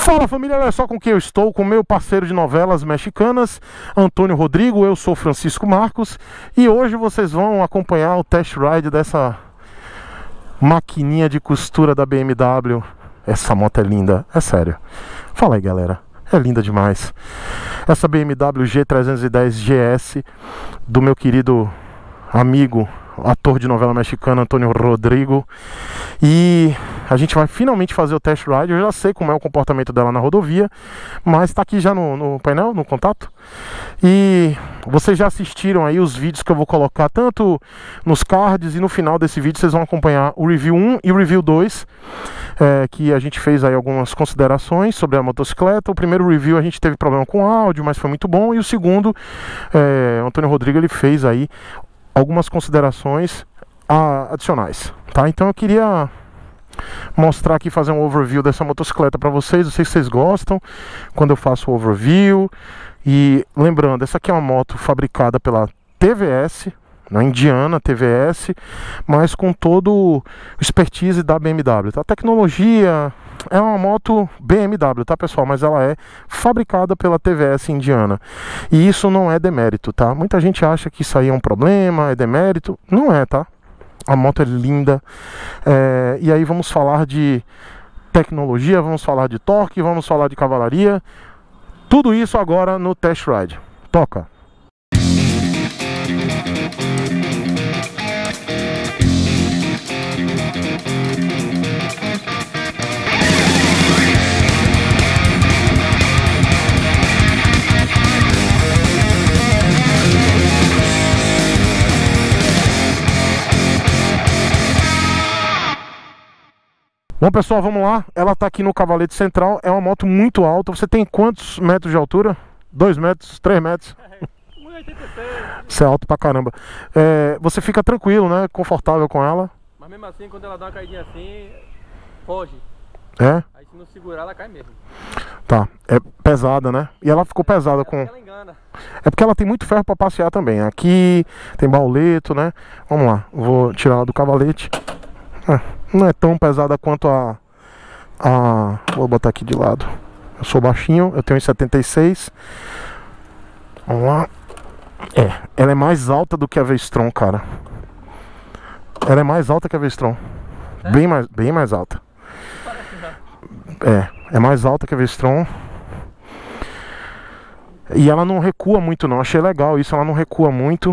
Fala família, olha só com quem eu estou, com meu parceiro de novelas mexicanas, Antônio Rodrigo. Eu sou Francisco Marcos e hoje vocês vão acompanhar o test ride dessa maquininha de costura da BMW. Essa moto é linda, é sério. Fala aí galera, é linda demais. Essa BMW G310 GS do meu querido amigo, ator de novela mexicana Antônio Rodrigo. E a gente vai finalmente fazer o test ride. Eu já sei como é o comportamento dela na rodovia, mas tá aqui já no painel, no contato. E vocês já assistiram aí os vídeos que eu vou colocar tanto nos cards, e no final desse vídeo vocês vão acompanhar o review 1 e o review 2, que a gente fez aí algumas considerações sobre a motocicleta. O primeiro review a gente teve problema com áudio, mas foi muito bom. E o segundo, Antônio Rodrigo, ele fez aí algumas considerações adicionais, tá? Então eu queria mostrar aqui, fazer um overview dessa motocicleta para vocês. Eu sei se vocês gostam quando eu faço o overview. E lembrando, essa aqui é uma moto fabricada pela TVS, na Indiana TVS, mas com todo o expertise da BMW, tá? A tecnologia é uma moto BMW, tá pessoal? Mas ela é fabricada pela TVS Indiana. E isso não é demérito, tá? Muita gente acha que isso aí é um problema, é demérito. Não é, tá? A moto é linda. E aí vamos falar de tecnologia, vamos falar de torque, vamos falar de cavalaria. Tudo isso agora no test ride. Toca! Bom pessoal, vamos lá. Ela tá aqui no cavalete central. É uma moto muito alta. Você tem quantos metros de altura? 2 metros? 3 metros? 1,86. Você é alto pra caramba. Você fica tranquilo, né? Confortável com ela. Mas mesmo assim, quando ela dá uma caidinha assim, foge. É? Aí se não segurar, ela cai mesmo. Tá. É pesada, né? E ela ficou pesada com... Ela engana. É porque ela tem muito ferro pra passear também. Aqui tem bauleto, né? Vamos lá. Vou tirar ela do cavalete. Não é tão pesada quanto vou botar aqui de lado. Eu sou baixinho, eu tenho 1,76. Vamos lá. Ela é mais alta do que a V-Strom, cara. Ela é mais alta que a V-Strom. Bem mais alta. É mais alta que a V-Strom. E ela não recua muito não. Achei legal isso, ela não recua muito.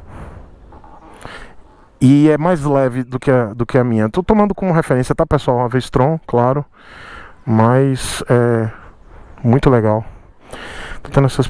E é mais leve do que a minha. Tô tomando como referência, tá pessoal? Uma V-Strom, claro. Mas é muito legal. Tô tendo essas...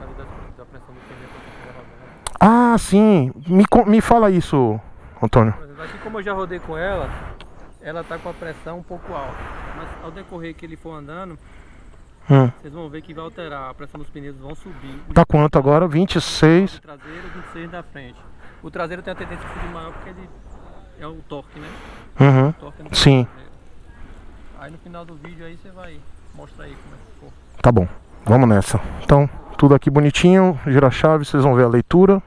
Ah, sim. Me fala isso, Antônio. Aqui, como eu já rodei com ela, ela tá com a pressão um pouco alta. Mas ao decorrer que ele for andando, vocês vão ver que vai alterar. A pressão dos pneus vão subir. Tá quanto agora? 26? O traseiro, 26 da frente. O traseiro tem a tendência a subir maior porque ele é o torque, né? Uhum. O torque no Sim. traseiro. Aí no final do vídeo aí você vai mostrar aí como é que ficou. Tá bom, vamos nessa. Então, tudo aqui bonitinho, gira a chave, vocês vão ver a leitura.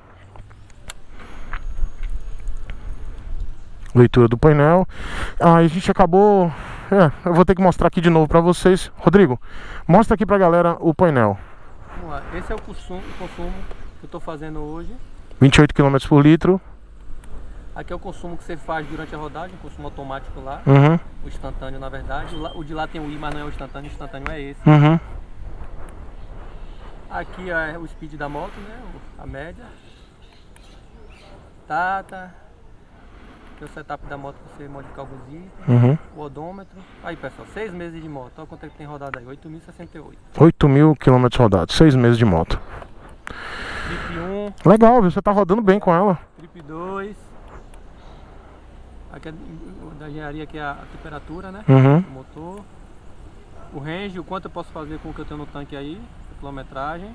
Leitura do painel. A gente acabou... eu vou ter que mostrar aqui de novo pra vocês. Rodrigo, mostra aqui pra galera o painel. Vamos lá, esse é o consumo que eu tô fazendo hoje. 28 km por litro. Aqui é o consumo que você faz durante a rodagem, o consumo automático lá. Uhum. O instantâneo na verdade. O de lá tem o I, mas não é o instantâneo é esse. Uhum. Aqui é o speed da moto, né? A média. Data. Aqui é o setup da moto para você modificar alguns itens. Uhum. O odômetro. Aí pessoal, 6 meses de moto. Olha quanto é que tem rodado aí, 8.068. 8.000 km rodados, 6 meses de moto. Trip 1. Legal, viu? Você tá rodando bem com ela. Trip 2. Aqui é da engenharia, que é a temperatura, né? Uhum. Do motor. O range, o quanto eu posso fazer com o que eu tenho no tanque aí. A quilometragem.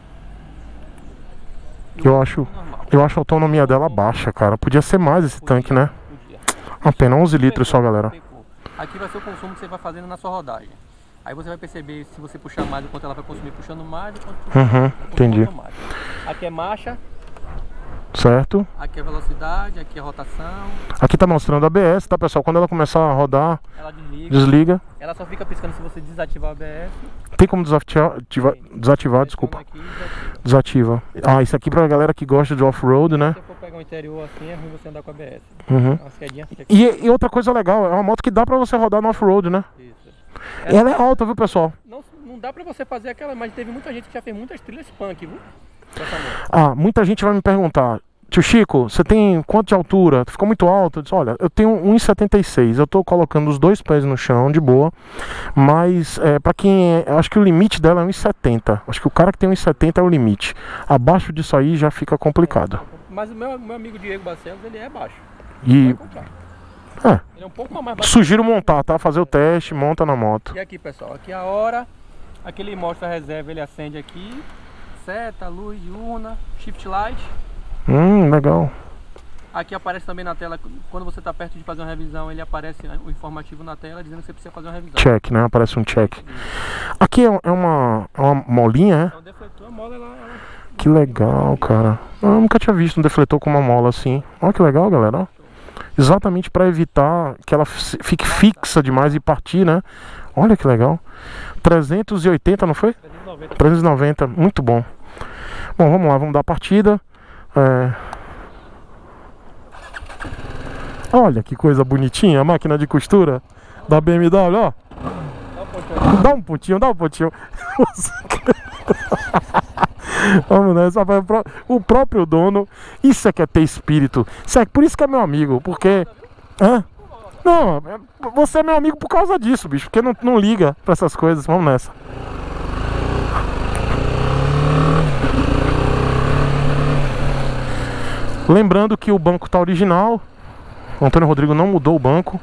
Eu acho a autonomia dela baixa, cara. Podia ser mais esse tanque, né? Apenas 11 litros só, galera. Aqui vai ser o consumo que você vai fazendo na sua rodagem. Aí você vai perceber se você puxar mais o quanto ela vai consumir puxando mais e quanto entendi. Aqui é marcha. Certo. Aqui é velocidade, aqui é rotação. Aqui tá mostrando ABS, tá pessoal? Quando ela começar a rodar, ela desliga. desliga. Ela só fica piscando se você desativar o ABS. Tem como desativar, desculpa. Desativa. Ah, isso aqui pra galera que gosta de off-road, né? Se você for pegar um interior assim, é ruim você andar com a ABS. E outra coisa legal, é uma moto que dá pra você rodar no off-road, né? Isso. Ela é alta, viu, pessoal? Não dá pra você fazer aquela, mas teve muita gente que já fez muitas trilhas punk, viu? Ah, muita gente vai me perguntar: tio Chico, você tem quanto de altura? Ficou muito alto? Eu disse, olha, eu tenho 1,76. Eu tô colocando os 2 pés no chão, de boa. Mas, pra quem eu acho que o limite dela é 1,70. Acho que o cara que tem 1,70 é o limite. Abaixo disso aí já fica complicado. Mas o meu amigo Diego Barcelos, ele é baixo. E... ele é um pouco mais baixo. Sugiro montar, tá? Fazer o teste, monta na moto. E aqui, pessoal, aqui a hora. Aqui ele mostra a reserva, ele acende aqui. Seta, luz, diurna, shift light. Legal. Aqui aparece também na tela, quando você está perto de fazer uma revisão, ele aparece o informativo na tela dizendo que você precisa fazer uma revisão. Check, né? Aparece um check. Aqui é uma molinha, é? É um defletor, a mola ela... Que legal, cara. Eu nunca tinha visto um defletor com uma mola assim. Olha que legal, galera. Ó. Exatamente para evitar que ela fique fixa demais e partir, né? Olha que legal. 380, não foi? 390. 390, muito bom. Bom, vamos lá, vamos dar a partida. Olha que coisa bonitinha, a máquina de costura da BMW, ó. Dá um pontinho, dá um pontinho. Vamos nessa. O próprio dono, isso é que é ter espírito. Por isso que é meu amigo, porque... Não, você é meu amigo por causa disso, bicho, porque não liga pra essas coisas. Vamos nessa. Lembrando que o banco tá original. O Antônio Rodrigo não mudou o banco.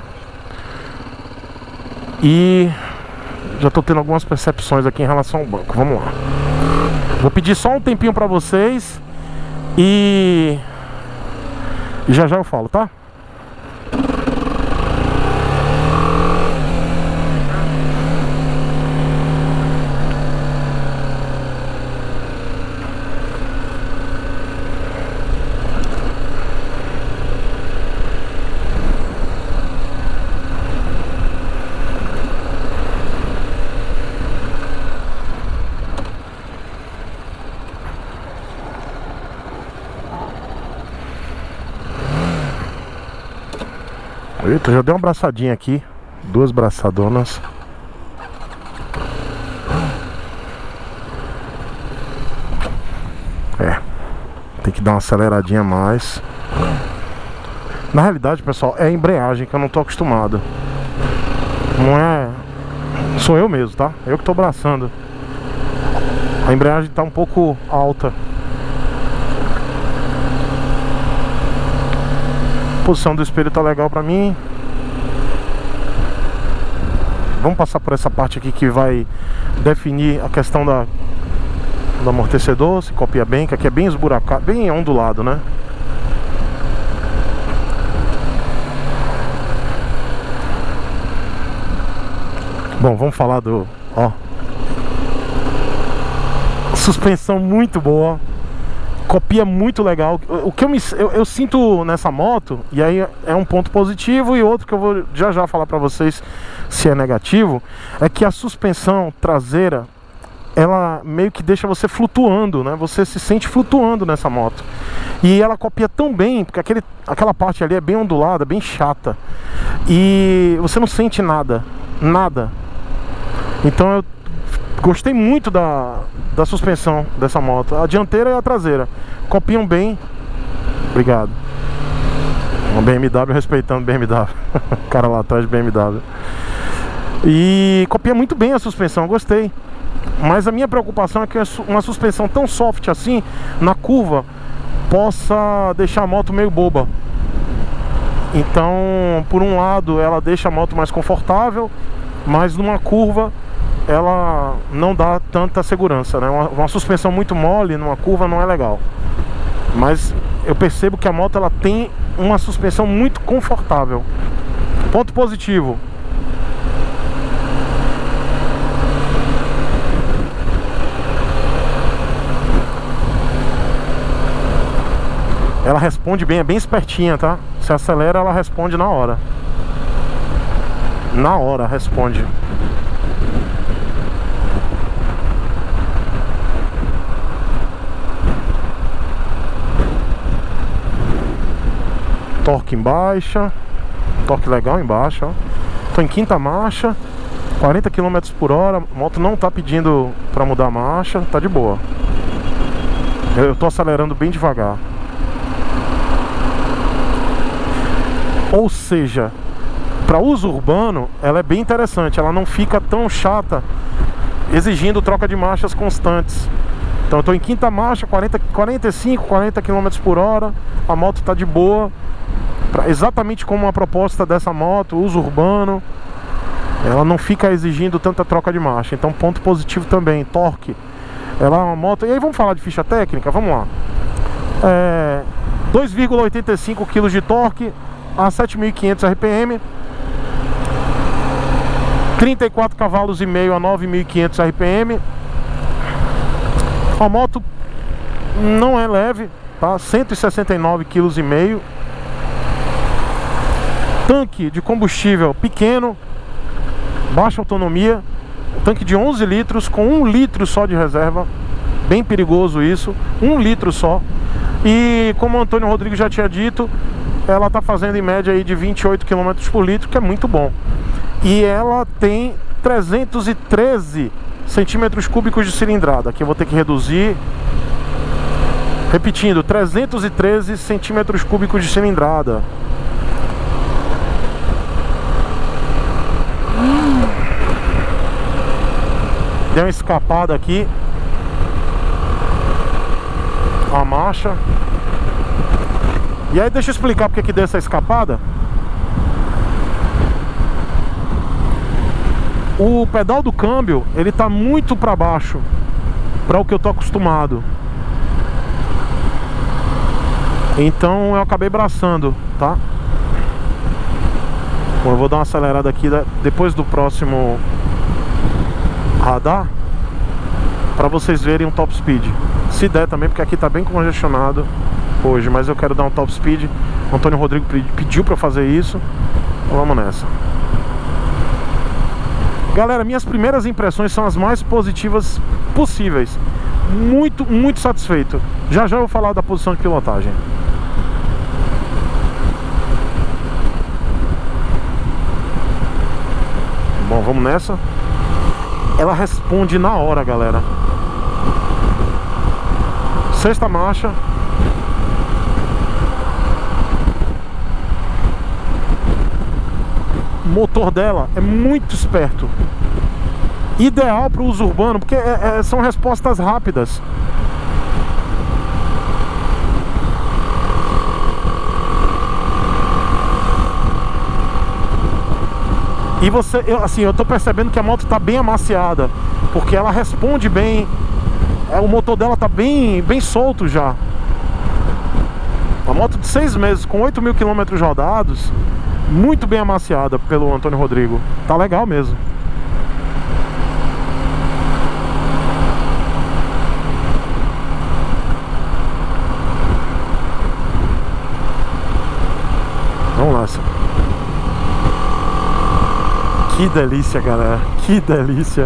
E já tô tendo algumas percepções aqui em relação ao banco. Vamos lá. Vou pedir só um tempinho pra vocês. E já eu falo, tá? Eita, já dei uma abraçadinha aqui. 2 braçadonas. Tem que dar uma aceleradinha a mais. Na realidade, pessoal, é a embreagem que eu não tô acostumado. Não é... Sou eu mesmo, tá? Eu que tô braçando. A embreagem tá um pouco alta. A posição do espelho tá legal pra mim. Vamos passar por essa parte aqui que vai definir a questão do amortecedor, se copia bem, que aqui é bem esburacado, bem ondulado, né? Bom, vamos falar do... Ó, suspensão muito boa. Copia muito legal. O que eu sinto nessa moto, e aí é um ponto positivo, e outro que eu vou já falar pra vocês se é negativo, é que a suspensão traseira, ela meio que deixa você flutuando, né? Você se sente flutuando nessa moto. E ela copia tão bem, porque aquela parte ali é bem ondulada, bem chata, e você não sente nada. Então eu gostei muito da suspensão dessa moto. A dianteira e a traseira copiam bem. Obrigado. Uma BMW, respeitando BMW. O cara lá atrás de BMW. E copia muito bem a suspensão, gostei. Mas a minha preocupação é que uma suspensão tão soft assim, na curva, possa deixar a moto meio boba. Então, por um lado, ela deixa a moto mais confortável, mas numa curva ela não dá tanta segurança, né? Uma suspensão muito mole numa curva não é legal. Mas eu percebo que a moto ela tem uma suspensão muito confortável. Ponto positivo. Ela responde bem, é bem espertinha, tá? Se acelera, ela responde na hora. Na hora responde. Torque em baixa. Torque legal em baixa, ó. Tô em quinta marcha, 40 km por hora. A moto não tá pedindo pra mudar a marcha, tá de boa. Eu tô acelerando bem devagar. Ou seja, para uso urbano, ela é bem interessante. Ela não fica tão chata, exigindo troca de marchas constantes. Então eu tô em quinta marcha, 45, 40 km por hora. A moto tá de boa, exatamente como a proposta dessa moto, uso urbano. Ela não fica exigindo tanta troca de marcha. Então ponto positivo também. Torque, ela é uma moto. E aí vamos falar de ficha técnica, vamos lá. 2,85 kg de torque a 7.500 RPM, 34 cavalos e meio a 9.500 RPM. A moto não é leve, tá? 169,5 kg. Tanque de combustível pequeno, baixa autonomia. Tanque de 11 litros com 1 litro só de reserva. Bem perigoso isso, 1 litro só. E como o Antônio Rodrigues já tinha dito, ela tá fazendo em média aí de 28 km por litro, que é muito bom. E ela tem 313 centímetros cúbicos de cilindrada. Aqui eu vou ter que reduzir. Repetindo, 313 centímetros cúbicos de cilindrada. Deu uma escapada aqui. A marcha. E aí deixa eu explicar porque que deu essa escapada. O pedal do câmbio, ele tá muito para baixo para o que eu tô acostumado. Então eu acabei braçando, tá? Bom, eu vou dar uma acelerada aqui depois do próximo radar, para vocês verem um top speed. Se der também, porque aqui tá bem congestionado hoje, mas eu quero dar um top speed. O Antônio Rodrigo pediu para fazer isso. Então vamos nessa. Galera, minhas primeiras impressões são as mais positivas possíveis. Muito, muito satisfeito. Já já eu vou falar da posição de pilotagem. Bom, vamos nessa. Ela responde na hora, galera. Sexta marcha. O motor dela é muito esperto. Ideal para o uso urbano, porque são respostas rápidas. E eu tô percebendo que a moto tá bem amaciada, porque ela responde bem. O motor dela tá bem solto já. Uma moto de 6 meses com 8.000 km rodados, muito bem amaciada pelo Antônio Rodrigo. Tá legal mesmo. Vamos lá. Que delícia, galera. Que delícia.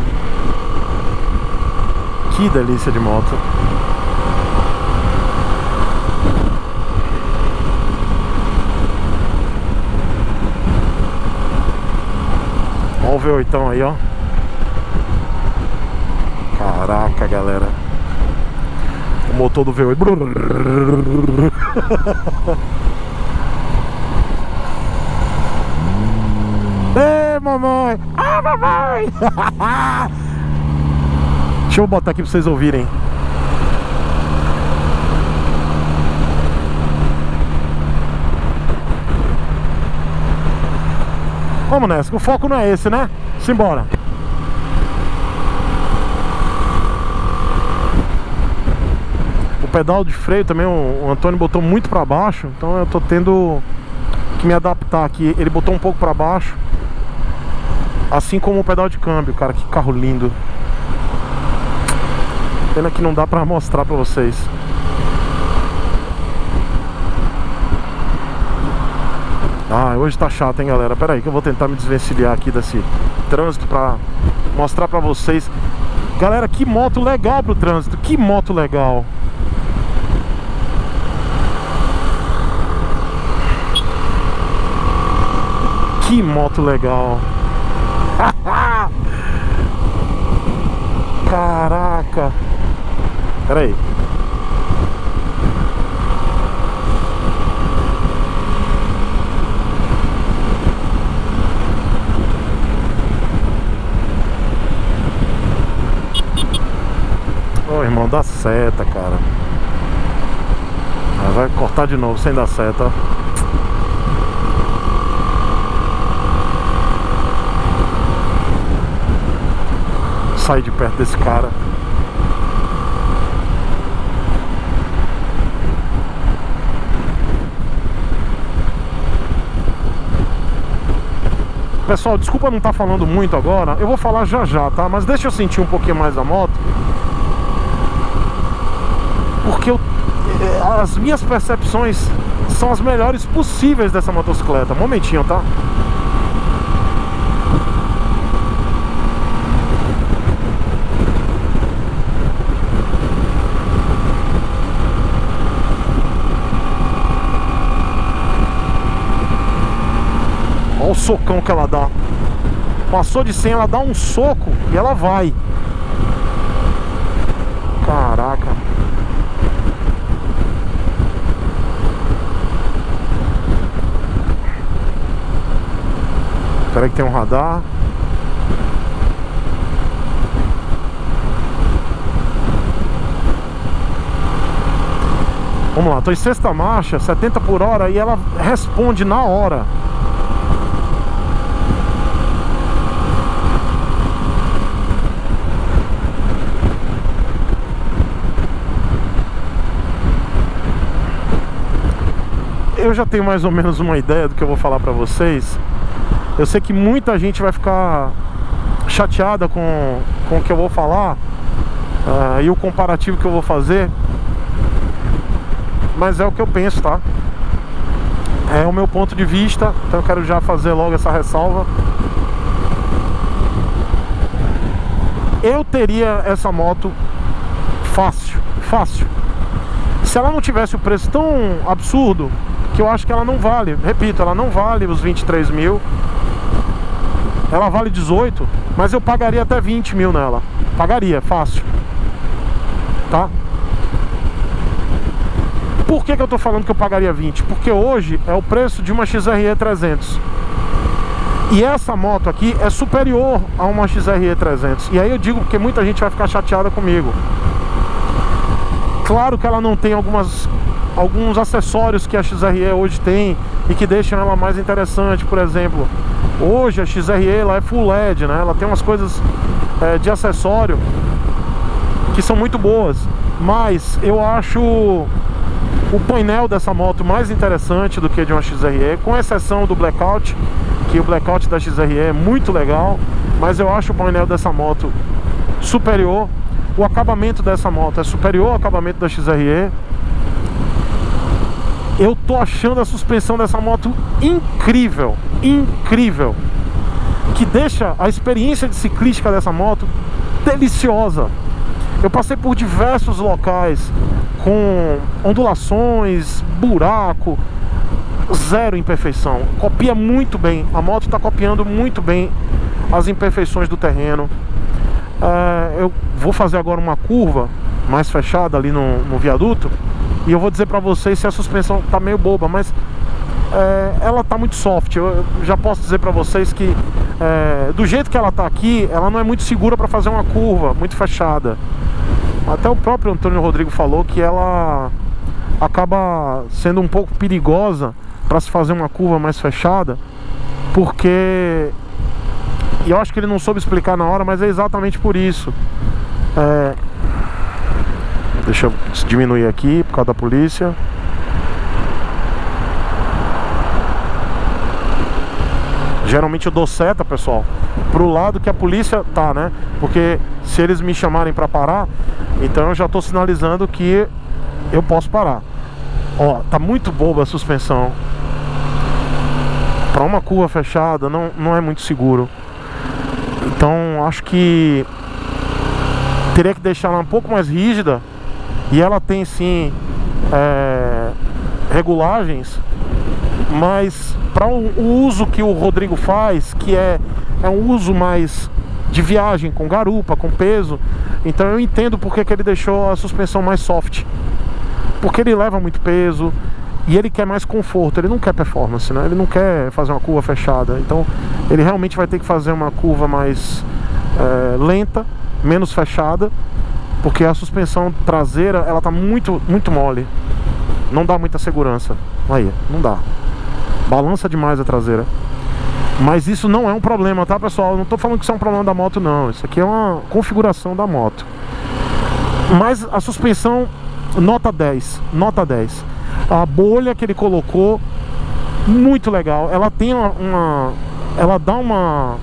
Que delícia de moto. Olha o V8 aí, ó. Caraca, galera. O motor do V8. Ei, mamãe! Ah, mamãe! Deixa eu botar aqui pra vocês ouvirem. Vamos nessa, o foco não é esse, né? Simbora. O pedal de freio também o Antônio botou muito pra baixo, então eu tô tendo que me adaptar aqui. Ele botou um pouco pra baixo, assim como o pedal de câmbio. Cara, que carro lindo. Pena que não dá pra mostrar pra vocês. Ah, hoje tá chato, hein, galera. Pera aí que eu vou tentar me desvencilhar aqui desse trânsito pra mostrar pra vocês. Galera, que moto legal pro trânsito. Que moto legal. Que moto legal. Caraca. Pera aí. Ô, irmão, dá seta, cara. Vai cortar de novo sem dar seta. Sai de perto desse cara. Pessoal, desculpa não estar falando muito agora. Eu vou falar já já, tá? Mas deixa eu sentir um pouquinho mais a moto, porque as minhas percepções são as melhores possíveis dessa motocicleta. Um momentinho, tá? Olha o socão que ela dá. Passou de 100, ela dá um soco e ela vai. Caraca. Espera que tem um radar. Vamos lá, tô em sexta marcha, 70 por hora, e ela responde na hora. Eu já tenho mais ou menos uma ideia do que eu vou falar pra vocês. Eu sei que muita gente vai ficar chateada com o que eu vou falar e o comparativo que eu vou fazer, mas é o que eu penso, tá? É o meu ponto de vista, então eu quero já fazer logo essa ressalva. Eu teria essa moto fácil, fácil. Se ela não tivesse o preço tão absurdo, que eu acho que ela não vale, repito, ela não vale os 23 mil. Ela vale 18, mas eu pagaria até 20 mil nela. Pagaria, fácil. Tá? Por que eu tô falando que eu pagaria 20? Porque hoje é o preço de uma XRE 300. E essa moto aqui é superior a uma XRE 300. E aí eu digo porque muita gente vai ficar chateada comigo. Claro que ela não tem alguns acessórios que a XRE hoje tem e que deixam ela mais interessante. Por exemplo, hoje a XRE ela é full LED, né? Ela tem umas coisas de acessório que são muito boas. Mas eu acho o painel dessa moto mais interessante do que de uma XRE, com exceção do blackout, que o blackout da XRE é muito legal, mas eu acho o painel dessa moto superior. O acabamento dessa moto é superior ao acabamento da XRE. Eu tô achando a suspensão dessa moto incrível, incrível, que deixa a experiência de ciclística dessa moto deliciosa. Eu passei por diversos locais com ondulações, buraco, zero imperfeição. Copia muito bem, a moto está copiando muito bem as imperfeições do terreno. Eu vou fazer agora uma curva mais fechada ali no viaduto, e eu vou dizer pra vocês se a suspensão tá meio boba, mas ela tá muito soft. Eu já posso dizer pra vocês que do jeito que ela tá aqui, ela não é muito segura pra fazer uma curva muito fechada. Até o próprio Antônio Rodrigo falou que ela acaba sendo um pouco perigosa pra se fazer uma curva mais fechada, porque... E eu acho que ele não soube explicar na hora, mas é exatamente por isso. Deixa eu diminuir aqui por causa da polícia. Geralmente eu dou seta, pessoal, pro lado que a polícia tá, né? Porque se eles me chamarem pra parar, então eu já tô sinalizando que eu posso parar. Ó, tá muito boba a suspensão. Pra uma curva fechada não é muito seguro. Então acho que teria que deixar ela um pouco mais rígida. E ela tem sim regulagens mas para o uso que o Rodrigo faz, que é um uso mais de viagem, com garupa, com peso, então eu entendo porque que ele deixou a suspensão mais soft, porque ele leva muito peso e ele quer mais conforto, ele não quer performance, né? Ele não quer fazer uma curva fechada, então ele realmente vai ter que fazer uma curva mais lenta, menos fechada, porque a suspensão traseira, ela tá muito mole, não dá muita segurança. Aí, não dá, balança demais a traseira. Mas isso não é um problema, tá, pessoal? Eu não tô falando que isso é um problema da moto, não. Isso aqui é uma configuração da moto. Mas a suspensão, nota 10, nota 10. A bolha que ele colocou, muito legal. Ela tem ela dá uma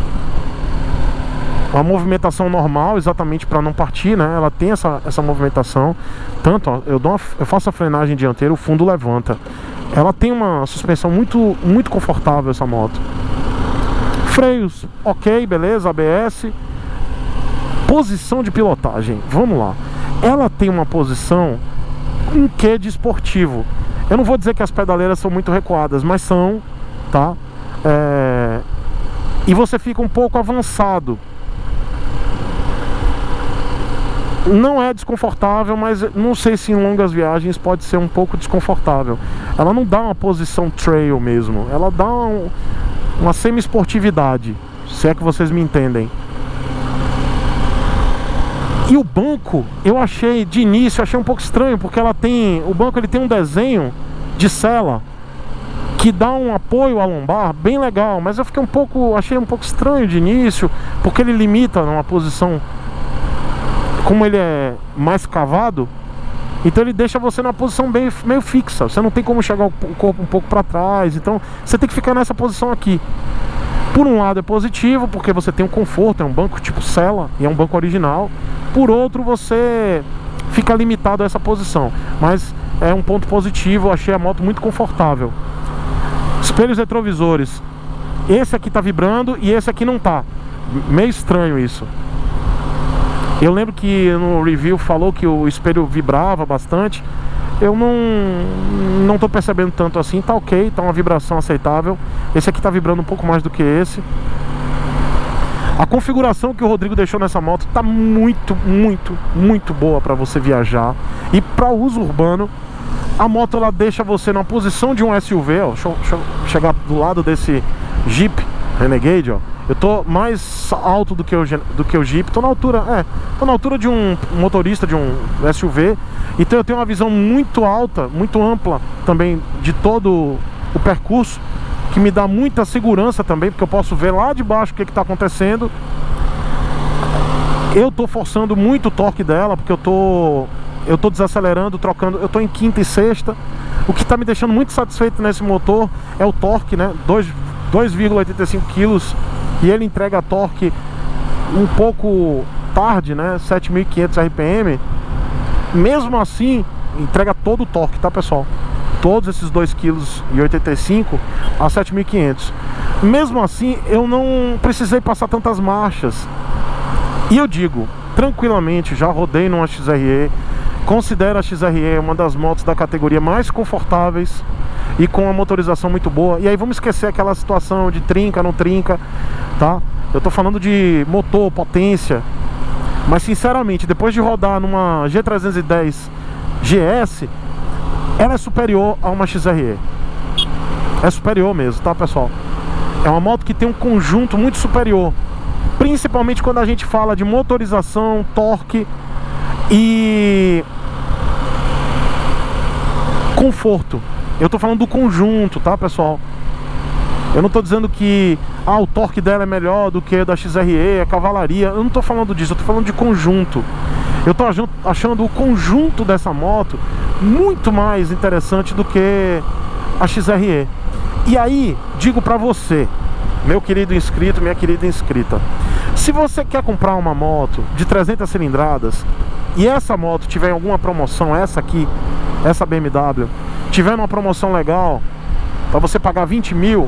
movimentação normal, exatamente para não partir, né? Ela tem essa movimentação. Tanto, ó, eu faço a frenagem dianteira, o fundo levanta. Ela tem uma suspensão muito confortável, essa moto. Freios, ok, beleza, ABS. Posição de pilotagem, vamos lá. Ela tem uma posição um quê de esportivo. Eu não vou dizer que as pedaleiras são muito recuadas, mas são, tá? E você fica um pouco avançado. Não é desconfortável, mas não sei se em longas viagens pode ser um pouco desconfortável. Ela não dá uma posição trail mesmo, ela dá uma semi-esportividade, se é que vocês me entendem. E o banco, eu achei, de início, achei um pouco estranho, porque o banco ele tem um desenho de sela que dá um apoio à lombar bem legal, mas eu achei um pouco estranho de início, porque ele limita numa posição. Como ele é mais cavado, então ele deixa você na posição meio fixa. Você não tem como chegar o corpo um pouco para trás. Então você tem que ficar nessa posição aqui. Por um lado é positivo, porque você tem um conforto, é um banco tipo sela e é um banco original. Por outro, você fica limitado a essa posição, mas é um ponto positivo. Eu achei a moto muito confortável. Espelhos retrovisores, esse aqui tá vibrando e esse aqui não tá. Meio estranho isso. Eu lembro que no review falou que o espelho vibrava bastante. Eu não tô percebendo tanto assim. Tá ok, tá uma vibração aceitável. Esse aqui tá vibrando um pouco mais do que esse. A configuração que o Rodrigo deixou nessa moto tá muito boa para você viajar. E para uso urbano, a moto ela deixa você na posição de um SUV, ó. Deixa eu chegar do lado desse Jeep Renegade, ó. Eu tô mais alto do que o Jeep, tô na altura de um motorista de um SUV. Então eu tenho uma visão muito alta, muito ampla também de todo o percurso, que me dá muita segurança também, porque eu posso ver lá de baixo o que está acontecendo. Eu tô forçando muito o torque dela, porque eu tô desacelerando, trocando, eu tô em quinta e sexta. O que tá me deixando muito satisfeito nesse motor é o torque, né? 2,85 kg. E ele entrega torque um pouco tarde, né? 7.500 RPM. Mesmo assim, entrega todo o torque, tá, pessoal? Todos esses 2,85 kg a 7.500. Mesmo assim, eu não precisei passar tantas marchas. E eu digo, tranquilamente, já rodei numa XRE. Considero a XRE uma das motos da categoria mais confortáveis e com uma motorização muito boa. E aí vamos esquecer aquela situação de trinca, não trinca, tá? Eu tô falando de motor, potência. Mas sinceramente, depois de rodar numa G310 GS, ela é superior a uma XRE. É superior mesmo, tá, pessoal? É uma moto que tem um conjunto muito superior, principalmente quando a gente fala de motorização, torque e conforto. Eu tô falando do conjunto, tá, pessoal? Eu não tô dizendo que o torque dela é melhor do que o da XRE, a cavalaria. Eu não tô falando disso, eu tô falando de conjunto. Eu tô achando o conjunto dessa moto muito mais interessante do que a XRE. E aí, digo pra você, meu querido inscrito, minha querida inscrita, se você quer comprar uma moto de 300 cilindradas e essa moto tiver em alguma promoção, essa aqui, essa BMW, tiver numa promoção legal, pra você pagar 20 mil,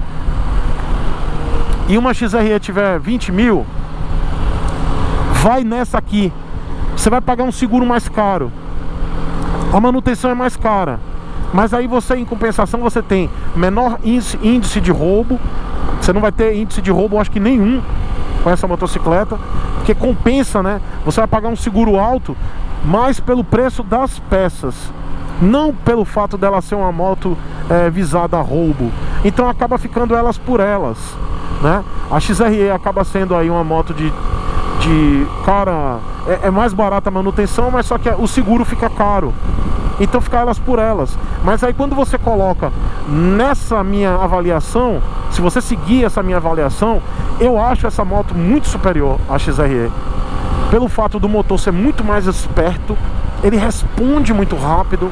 e uma XRE tiver 20 mil, vai nessa aqui. Você vai pagar um seguro mais caro, a manutenção é mais cara, Mas aí você, em compensação, você tem menor índice de roubo. Você não vai ter índice de roubo, acho que nenhum, com essa motocicleta, porque compensa, né? Você vai pagar um seguro alto, mas pelo preço das peças, não pelo fato dela ser uma moto visada a roubo. Então acaba ficando elas por elas, né? A XRE acaba sendo aí uma moto cara, é mais barata a manutenção, mas só que o seguro fica caro. Então fica elas por elas. Mas aí quando você coloca nessa minha avaliação, se você seguir essa minha avaliação, eu acho essa moto muito superior à XRE. Pelo fato do motor ser muito mais esperto, ele responde muito rápido.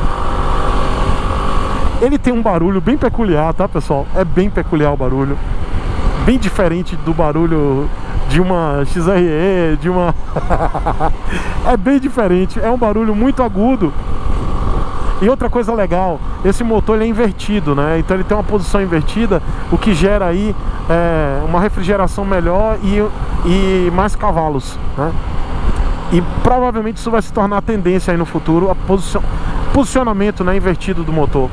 Ele tem um barulho bem peculiar, tá, pessoal? É bem peculiar o barulho. Bem diferente do barulho de uma XRE, de uma... É bem diferente, é um barulho muito agudo. E outra coisa legal, esse motor ele é invertido, né? Então ele tem uma posição invertida, o que gera aí uma refrigeração melhor e mais cavalos, né? E provavelmente isso vai se tornar tendência aí no futuro, a posicionamento, né, invertido do motor.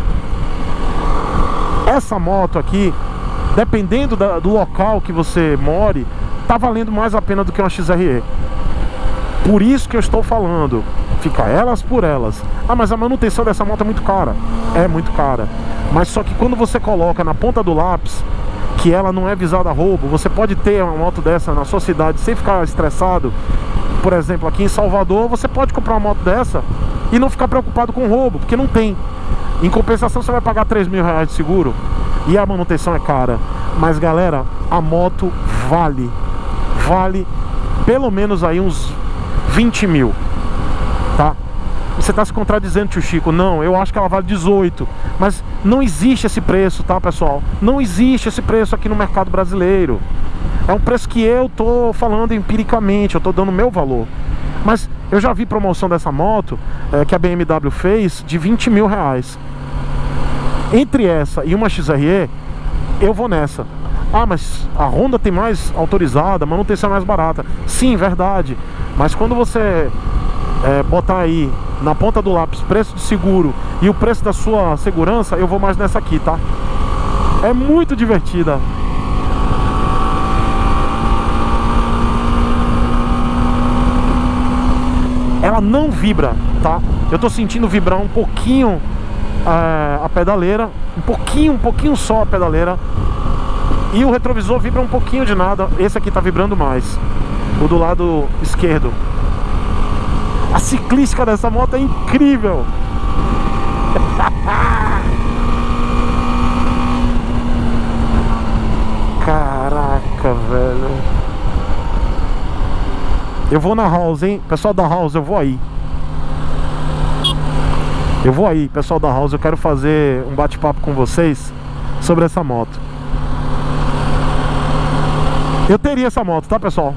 Essa moto aqui, dependendo do local que você more, tá valendo mais a pena do que uma XRE. Por isso que eu estou falando, fica elas por elas. Ah, mas a manutenção dessa moto é muito cara. É muito cara. Mas só que quando você coloca na ponta do lápis que ela não é visada a roubo, você pode ter uma moto dessa na sua cidade sem ficar estressado. Por exemplo, aqui em Salvador, você pode comprar uma moto dessa e não ficar preocupado com roubo, porque não tem. Em compensação, você vai pagar 3 mil reais de seguro e a manutenção é cara. Mas galera, a moto vale pelo menos aí uns 20 mil, tá? Você está se contradizendo, tio Chico. Não, eu acho que ela vale 18. Mas não existe esse preço, tá, pessoal? Não existe esse preço aqui no mercado brasileiro. É um preço que eu tô falando empiricamente, eu tô dando o meu valor. Mas eu já vi promoção dessa moto que a BMW fez de 20 mil reais. Entre essa e uma XRE, eu vou nessa. Ah, mas a Honda tem mais autorizada, a manutenção é mais barata. Sim, verdade. Mas quando você botar aí na ponta do lápis preço de seguro e o preço da sua segurança, eu vou mais nessa aqui, tá? É muito divertida. Ela não vibra, tá? Eu tô sentindo vibrar um pouquinho a pedaleira, um pouquinho só a pedaleira. E o retrovisor vibra um pouquinho de nada. Esse aqui tá vibrando mais, o do lado esquerdo. A ciclística dessa moto é incrível. Caraca, velho. Eu vou na House, hein? Pessoal da House, eu vou aí. Eu vou aí, pessoal da House. Eu quero fazer um bate-papo com vocês sobre essa moto. Eu teria essa moto, tá, pessoal?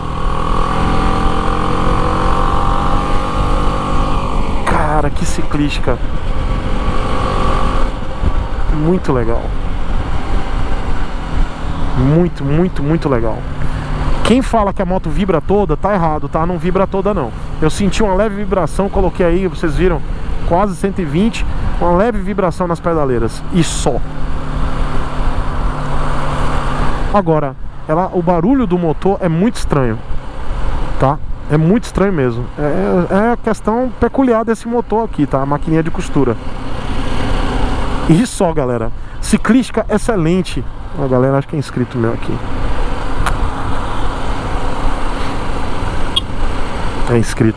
Cara, que ciclística. Muito legal. Muito legal. Quem fala que a moto vibra toda, tá errado, tá? Não vibra toda, não. Eu senti uma leve vibração, coloquei aí, vocês viram, quase 120. Uma leve vibração nas pedaleiras. E só. Agora, o barulho do motor é muito estranho, tá? É muito estranho mesmo. É a questão peculiar desse motor aqui, tá? A maquininha de costura. E só, galera. Ciclística excelente. Ó, galera, acho que é inscrito meu aqui. É inscrito.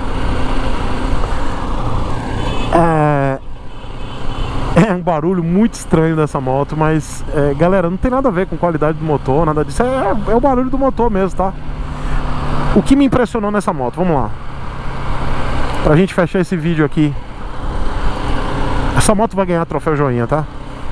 É um barulho muito estranho dessa moto, mas galera, não tem nada a ver com qualidade do motor, nada disso. É o barulho do motor mesmo, tá? O que me impressionou nessa moto, vamos lá, pra gente fechar esse vídeo aqui. Essa moto vai ganhar troféu joinha, tá?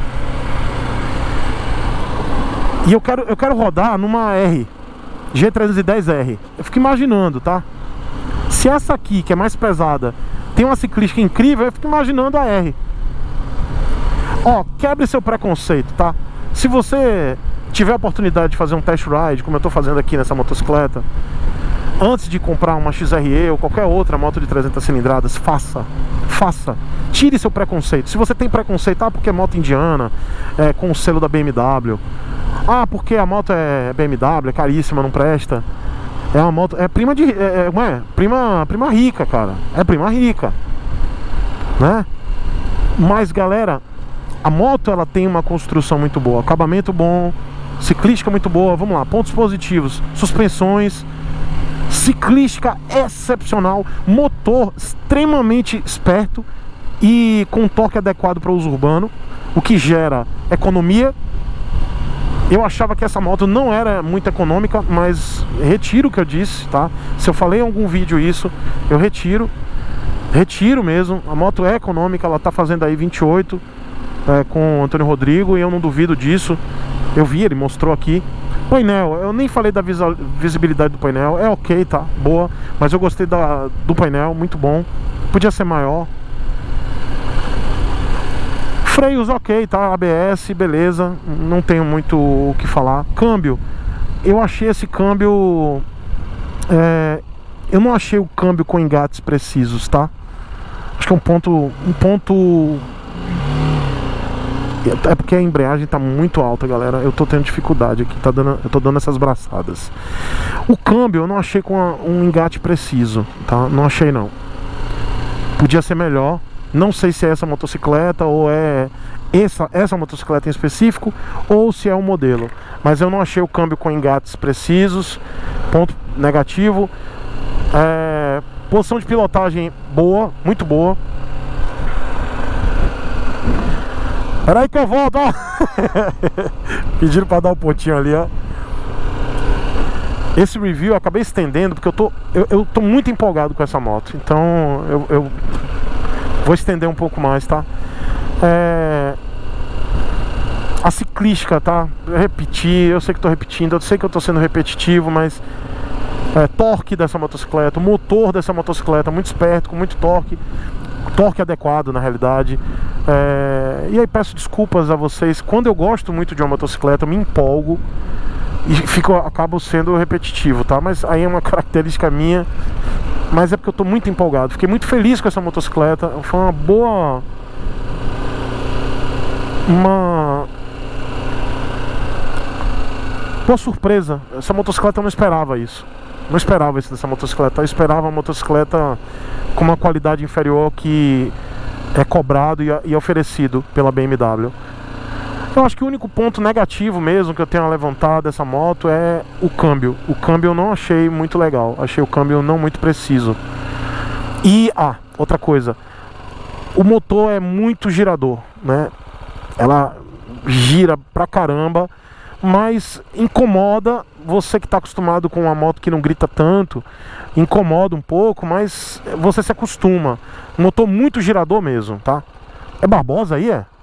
E eu quero rodar numa R G310R. Eu fico imaginando, tá? Se essa aqui, que é mais pesada, tem uma ciclística incrível, eu fico imaginando a R. Ó, quebre seu preconceito, tá? Se você tiver a oportunidade de fazer um test ride, como eu tô fazendo aqui nessa motocicleta, antes de comprar uma XRE ou qualquer outra moto de 300 cilindradas, faça. faça, tire seu preconceito. Se você tem preconceito, porque é moto indiana, com o selo da BMW, porque a moto é BMW, é caríssima, não presta. É uma moto, é prima de, prima rica, cara. É prima rica, né? Mas galera, a moto ela tem uma construção muito boa, acabamento bom, ciclística muito boa. Vamos lá, pontos positivos: suspensões, ciclística excepcional, motor extremamente esperto e com torque adequado para uso urbano, o que gera economia. Eu achava que essa moto não era muito econômica, mas retiro o que eu disse, tá? Se eu falei em algum vídeo isso, eu retiro mesmo. A moto é econômica, ela tá fazendo aí 28 com o Antônio Rodrigo, e eu não duvido disso. Eu vi, ele mostrou aqui. Painel, eu nem falei da visibilidade do painel, é ok, tá, boa, mas eu gostei do painel, muito bom, podia ser maior. Freios ok, tá, ABS, beleza, não tenho muito o que falar. Câmbio, eu achei esse câmbio, eu não achei o câmbio com engates precisos, tá, acho que é um ponto. É porque a embreagem tá muito alta, galera. Eu tô tendo dificuldade aqui, eu tô dando essas braçadas. O câmbio eu não achei com um engate preciso, tá? Não achei não. Podia ser melhor. Não sei se é essa motocicleta ou é essa motocicleta em específico, ou se é um modelo. Mas eu não achei o câmbio com engates precisos. Ponto negativo. Posição de pilotagem boa, muito boa. Peraí que eu volto, ó. Pediram pra dar um pontinho ali, ó. Esse review eu acabei estendendo porque eu tô muito empolgado com essa moto. Então eu vou estender um pouco mais, tá? A ciclística, tá? Eu sei que tô repetindo, eu sei que eu tô sendo repetitivo, mas torque dessa motocicleta, o motor dessa motocicleta muito esperto, com muito torque adequado na realidade. E aí peço desculpas a vocês, quando eu gosto muito de uma motocicleta eu me empolgo e acabo sendo repetitivo, tá? Mas aí é uma característica minha, mas é porque eu tô muito empolgado, fiquei muito feliz com essa motocicleta, foi uma boa surpresa. Essa motocicleta eu não esperava isso. Não esperava isso dessa motocicleta. Eu esperava uma motocicleta com uma qualidade inferior que é cobrado e oferecido pela BMW. Eu acho que o único ponto negativo mesmo que eu tenho a levantar dessa moto é o câmbio. O câmbio eu não achei muito legal. Achei o câmbio não muito preciso. E, outra coisa. O motor é muito girador, né? Ela gira pra caramba, mas incomoda. Você que está acostumado com uma moto que não grita tanto, incomoda um pouco, mas você se acostuma. Motor muito girador mesmo, tá? É Barbosa aí, é?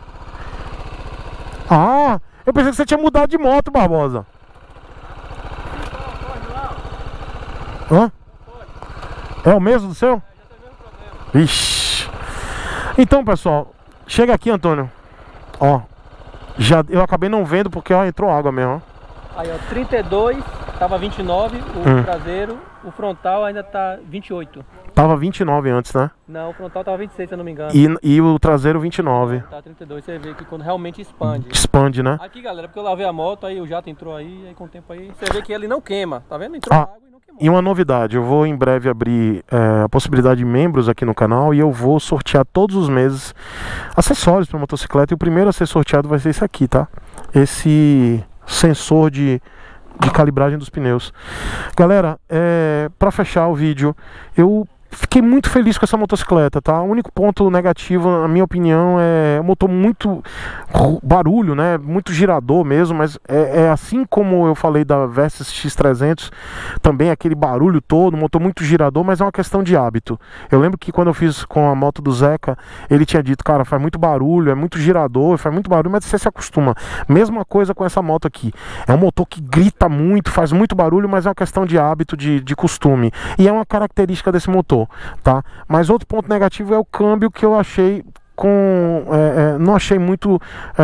Eu pensei que você tinha mudado de moto, Barbosa. Hã? É o mesmo do seu? Ixi. Então, pessoal, chega aqui, Antônio. Ó, eu acabei não vendo porque entrou água mesmo, ó. Aí, ó, 32, tava 29, o traseiro, o frontal ainda tá 28. Tava 29 antes, né? Não, o frontal tava 26, se eu não me engano. E o traseiro 29. Tá 32, você vê que quando realmente expande. Expande, né? Aqui, galera, porque eu lavei a moto, aí o jato entrou aí com o tempo aí, você vê que ele não queima, tá vendo? Entrou água e não queimou. E uma novidade, eu vou em breve abrir a possibilidade de membros aqui no canal e eu vou sortear todos os meses acessórios para motocicleta, e o primeiro a ser sorteado vai ser esse aqui, tá? Esse sensor de calibragem dos pneus. Galera, para fechar o vídeo, eu fiquei muito feliz com essa motocicleta, tá? O único ponto negativo, na minha opinião, é o motor muito barulho, né? Muito girador mesmo, mas é assim como eu falei da Versys X300, também aquele barulho todo, motor muito girador, mas é uma questão de hábito. Eu lembro que quando eu fiz com a moto do Zeca, ele tinha dito, cara, faz muito barulho, é muito girador, faz muito barulho, mas você se acostuma. Mesma coisa com essa moto aqui. É um motor que grita muito, faz muito barulho, mas é uma questão de hábito, de costume. E é uma característica desse motor, tá? Mas outro ponto negativo é o câmbio, que eu achei não achei muito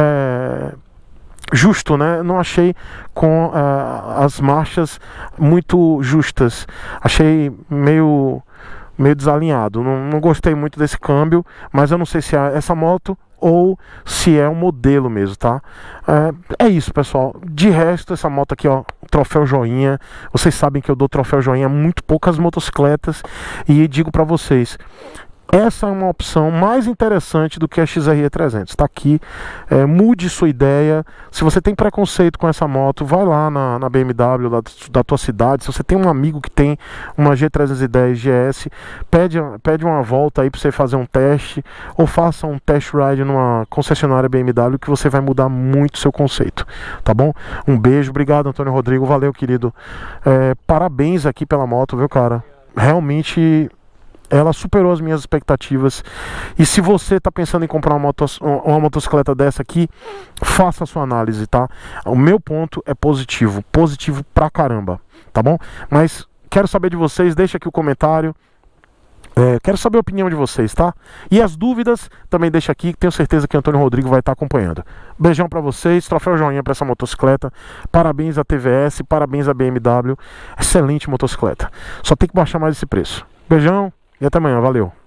justo, né? Não achei com as marchas muito justas. Achei meio meio desalinhado. Não gostei muito desse câmbio, mas eu não sei se é essa moto ou se é um modelo mesmo, tá? É isso, pessoal. De resto, essa moto aqui, ó, troféu joinha. Vocês sabem que eu dou troféu joinha a muito poucas motocicletas, e digo pra vocês, essa é uma opção mais interessante do que a XRE 300. Tá aqui, mude sua ideia. Se você tem preconceito com essa moto, vai lá na BMW da tua cidade. Se você tem um amigo que tem uma G310 GS, pede uma volta aí para você fazer um teste, ou faça um test ride numa concessionária BMW, que você vai mudar muito seu conceito, tá bom? Um beijo, obrigado, Antônio Rodrigo, valeu, querido. Parabéns aqui pela moto, viu, cara? Realmente ela superou as minhas expectativas. E se você está pensando em comprar uma motocicleta dessa aqui, faça a sua análise, tá? O meu ponto é positivo, positivo pra caramba, tá bom? Mas quero saber de vocês, deixa aqui o comentário. Quero saber a opinião de vocês, tá? E as dúvidas também deixa aqui, que tenho certeza que o Antônio Rodrigo vai estar acompanhando. Beijão pra vocês, troféu joinha pra essa motocicleta. Parabéns à TVS, parabéns à BMW. Excelente motocicleta. Só tem que baixar mais esse preço. Beijão e até amanhã, valeu.